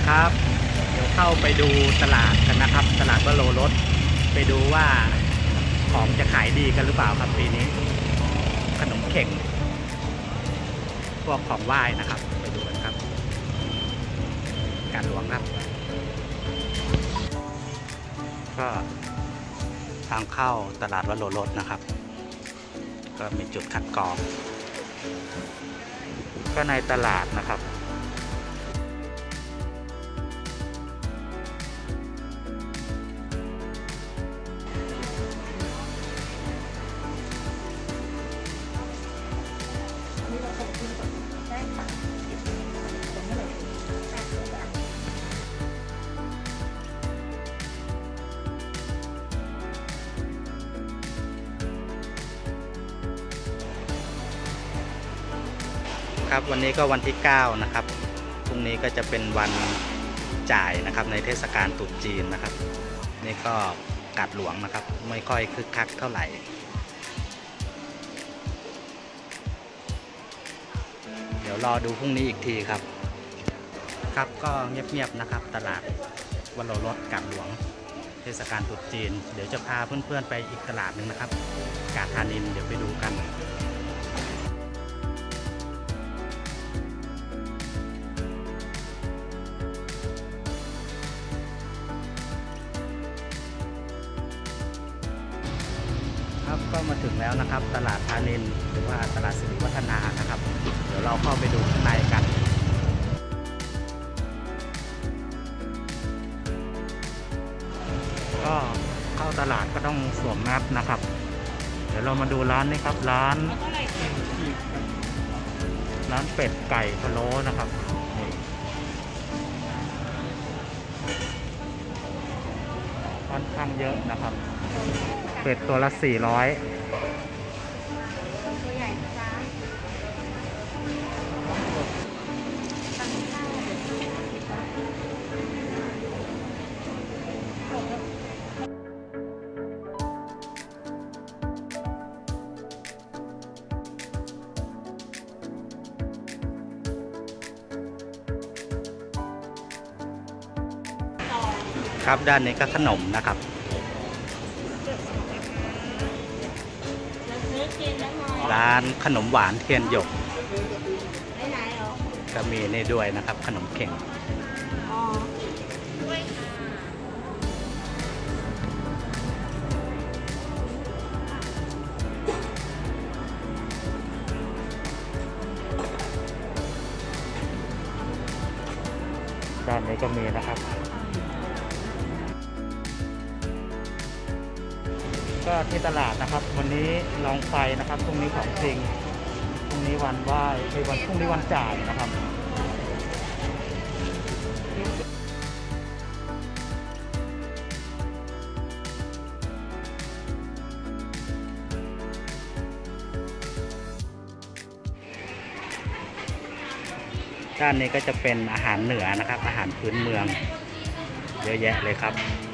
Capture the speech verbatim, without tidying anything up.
ครับเดี๋ยวเข้าไปดูตลาดกันนะครับตลาดวโรรสไปดูว่าของจะขายดีกันหรือเปล่าครับปีนี้ขนมเข่งพวกของไหว้นะครับไปดูกันครับการหลวงครับก็ทางเข้าตลาดวโรรสนะครับก็มีจุดคัดกรองก็ในตลาดนะครับครับวันนี้ก็วันที่เก้านะครับพรุ่งนี้ก็จะเป็นวันจ่ายนะครับในเทศกาลตรุษจีนนะครับนี่ก็กาดหลวงนะครับไม่ค่อยคึกคักเท่าไหร่เดี๋ยวรอดูพรุ่งนี้อีกทีครับครับก็เงียบๆนะครับตลาดวโรรสกาดหลวงเทศกาลตรุษจีนเดี๋ยวจะพาเพื่อนๆไปอีกตลาดหนึ่งนะครับกาดธานินทร์เดี๋ยวไปดูกันครับก็มาถึงแล้วนะครับตลาดธานินทร์หรือว่าตลาดสิริวัฒนานะครับเดี๋ยวเราเข้าไปดูข้างในกันก็เข้าตลาดก็ต้องสวมแมสนะครับเดี๋ยวเรามาดูร้านนี้ครับร้านร้านเป็ดไก่พะโล้นะครับค่อนข้างเยอะนะครับเป็ดตัวละสี่ร้อยตัวใหญ่จ้าครับด้านนี้ก็ขนมนะครับร้านขนมหวานเทียนหยกก็มีนี่ด้วยนะครับขนมเข่งด้านนี้ก็มีนะครับก็ที่ตลาดนะครับวันนี้ลองไฟนะครับพรุ่งนี้ของจริงพรุ่งนี้วันไหว้ในวันพรุ่งนี้วันจ่ายนะครับด้านนี้ก็จะเป็นอาหารเหนือนะครับอาหารพื้นเมืองเยอะแยะเลยครับ